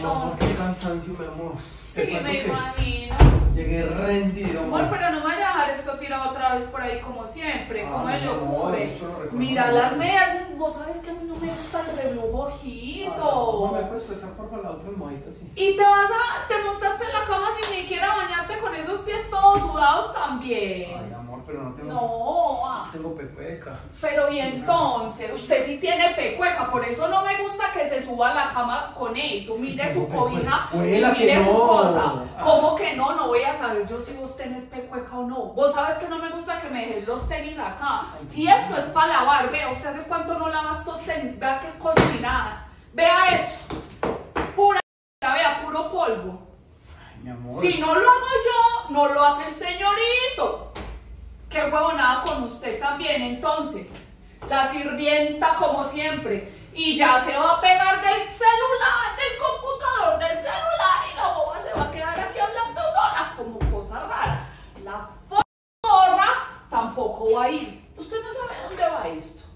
amor, qué cansancio, mi amor. Sí, me imagino. Llegué rendido, Amor, pero no me vaya a dejar esto tirado otra vez por ahí como siempre. ¿Cómo Ay, me lo amor, ocurre? eso lo recuerdo. Mira las medias. Vos sabes que a mí no me gusta el reblujo ojito. No me puedes prestar por favor la otra almohadita así. Y te montaste en la cama sin ni siquiera bañarte con esos pies todos sudados también. Ay, amor, pero no tengo. No, Tengo pecueca. pero y entonces, usted sí tiene pecueca, por eso no me gusta que se suba a la cama con eso. Mire su cobija y mire su cosa. ¿Cómo que no? No voy a saber yo si vos tenés pecueca o no. Vos sabes que no me gusta que me dejes los tenis acá. Y esto es para lavar. Vea, ¿usted hace cuánto no lavas estos tenis? Vea qué cochinada. Vea eso. Pura, vea, puro polvo. Ay, mi amor. Si no lo hago yo, no lo hace el señorito. Qué huevonada con usted también. Entonces, la sirvienta como siempre. Y ya se va a pegar del celular, del computador, del celular. Y la boba se va a quedar aquí hablando sola como cosa rara. La forra tampoco va a ir. Usted no sabe dónde va esto.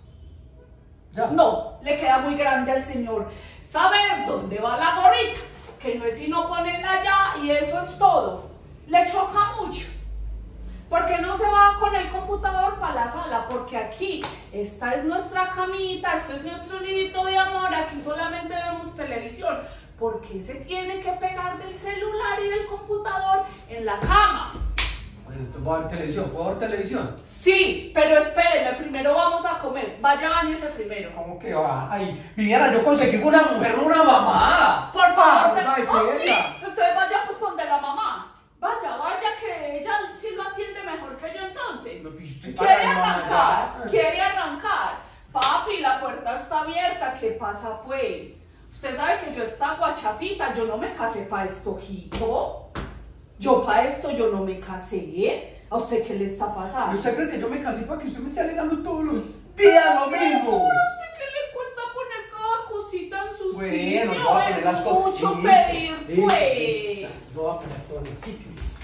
Ya. No, le queda muy grande al señor saber dónde va la gorrita. Que no es sino ponerla allá y eso es todo. Le choca mucho. ¿Por qué no se va con el computador para la sala? Porque aquí, esta es nuestra camita, este es nuestro nidito de amor, aquí solamente vemos televisión. ¿Por qué se tiene que pegar del celular y del computador en la cama? Oye, ¿puedo ver televisión? ¿Puedo ver televisión? Sí, pero espérenme, primero vamos a comer. Vaya, bañese primero. ¿Cómo que va? Ay, Viviana, yo conseguí una mujer, no una mamá. Por favor, no es sí. ella. Entonces vaya pues donde la mamá. Vaya, que ella sí lo atiende mejor que yo entonces. No, pues, estoy ¿Quiere para mi mamá arrancar? ya. ¿Quiere arrancar? Papi, la puerta está abierta, ¿qué pasa pues? Usted sabe que yo esta guachafita, yo no me casé para esto, ojito. Yo para esto yo no me casé. ¿A usted qué le está pasando? ¿Y usted cree que yo me casé para que usted me esté alegando todos los días lo mismo? ¿A usted qué le cuesta poner cada cosita en su Bueno, sitio? yo voy a poner Es las cosas. mucho Listo, pedir, listo, pues. listo. Yo voy a poner todo en el sitio. Listo.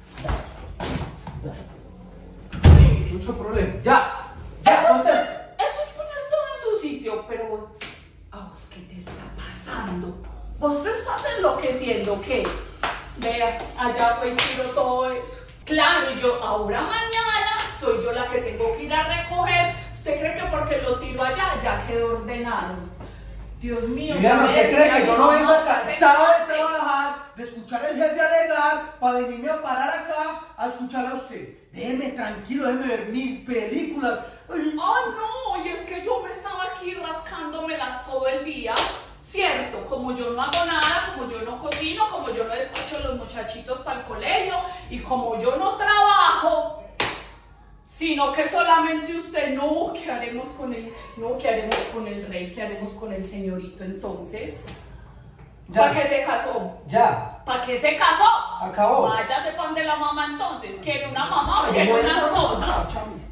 Mucho problema. Ya, usted. Eso es poner todo en su sitio, pero vos, ¿a vos qué te está pasando? ¿Vos te estás enloqueciendo qué? Vea, allá fue y tiró todo eso. Claro, y yo ahora mañana soy yo la que tengo que ir a recoger. ¿Usted cree que porque lo tiro allá ya quedó ordenado? Dios mío. Viviana, ¿usted cree que yo no vengo cansado de trabajar? trabajar, de escuchar al jefe alegar, para venirme a parar acá a escuchar a usted? Déjeme tranquilo, déjeme ver mis películas. Ay. Ah, no, y es que yo me estaba aquí rascándomelas todo el día. Cierto, como yo no hago nada, como yo no cocino, como yo no despacho a los muchachitos para el colegio y como yo no trabajo, sino que solamente usted, no, ¿qué haremos con el, no, qué haremos con el rey, qué haremos con el señorito entonces? Ya. ¿Para qué se casó? Ya, ¿Para qué se casó? acabó. Váyase pan de la mamá entonces, ¿quiere una mamá o Ay, quiere voy a una estar esposa? cansado, chamo.